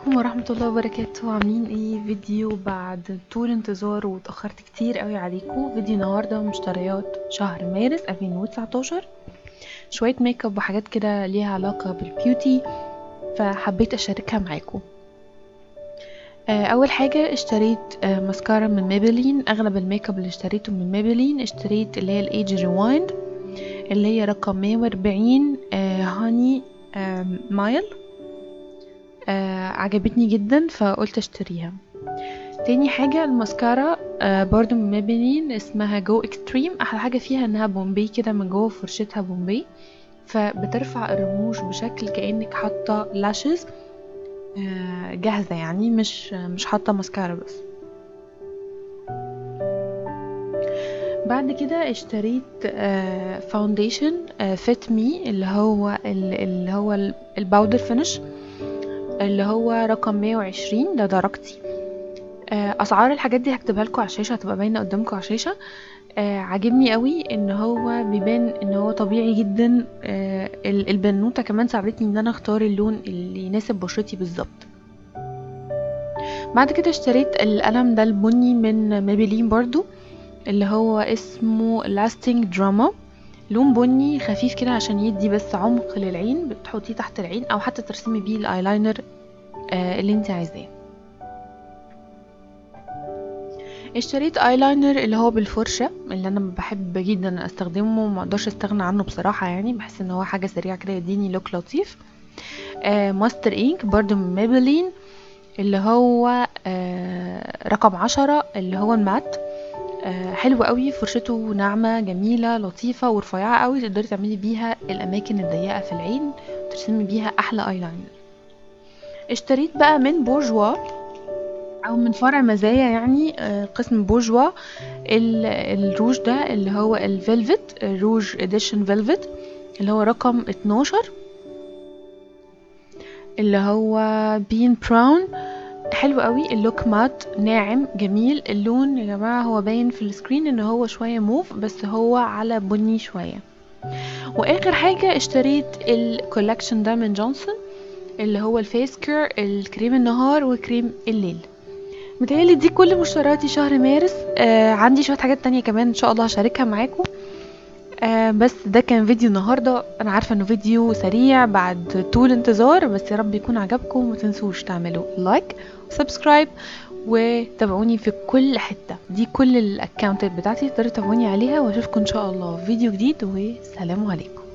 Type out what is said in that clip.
عليكم ورحمة الله وبركاته. عاملين ايه؟ فيديو بعد طول انتظار واتأخرت كتير قوي عليكم. فيديو النهاردة مشتريات شهر مارس 2019، شوية ميك اب وحاجات كده ليها علاقة بالبيوتي، فحبيت اشاركها معاكم. اول حاجة اشتريت ماسكارا من ميبلين. اغلب الميك اب اللي اشتريته من ميبلين اشتريت اللي هي الايج ريوايند اللي هي رقم 140 هاني مايل. عجبتني جدا فقلت اشتريها. تاني حاجة الماسكارا برضو من ميبلين اسمها جو اكستريم. احلى حاجة فيها انها بومبي كده من جوه، فرشتها بومبي فبترفع الرموش بشكل كأنك حاطة لاشز جاهزة، يعني مش حاطة ماسكارا بس. بعد كده اشتريت فاونديشن فيت مي اللي هو الباودر فينش اللي هو رقم 120، ده درجتي. اسعار الحاجات دي هكتبها لكم على الشاشه، هتبقى باينه قدامكم على الشاشه. عاجبني قوي ان هو بيبان ان هو طبيعي جدا. البنوته كمان ساعدتني ان انا اختار اللون اللي يناسب بشرتي بالظبط. بعد كده اشتريت القلم ده البني من ميبلين برضو اللي هو اسمه لاستنج دراما، لون بني خفيف كده عشان يدي بس عمق للعين، بتحطيه تحت العين او حتى ترسمي بيه الايلاينر اللي انت عايزاه. اشتريت ايلاينر اللي هو بالفرشة اللي انا بحب جدا استخدمه وما اقدرش استغنى عنه بصراحة، يعني بحس ان هو حاجة سريعة كده يديني لوك لطيف. ماستر انك برضو من ميبلين اللي هو رقم 10 اللي هو المات. حلو قوي، فرشته ناعمة جميلة لطيفة ورفيعة قوي، تقدري تعملي بيها الاماكن الضيقة في العين وترسمي بيها احلى ايلاينر. اشتريت بقى من بورجوا او من فرع مزايا، يعني قسم بورجوا الروج ده اللي هو الفيلفت روج اديشن فيلفت اللي هو رقم 12 اللي هو بين براون. حلو قوي، اللوك مات ناعم جميل. اللون يا جماعة هو باين في السكرين ان هو شوية موف بس هو على بني شوية. واخر حاجة اشتريت الكولكشن ده من جونسون اللي هو الفيس كير، الكريم النهار وكريم الليل. متهيألي دي كل مشترياتي شهر مارس. عندي شوية حاجات تانية كمان ان شاء الله هشاركها معاكم. بس ده كان فيديو النهاردة. انا عارفة انه فيديو سريع بعد طول انتظار، بس يا رب يكون عجبكم. ومتنسوش تعملوا لايك وسبسكرايب وتابعوني في كل حتة. دي كل الاكاونتات بتاعتي تقدروا تتابعوني عليها، واشوفكم ان شاء الله في فيديو جديد، والسلام عليكم.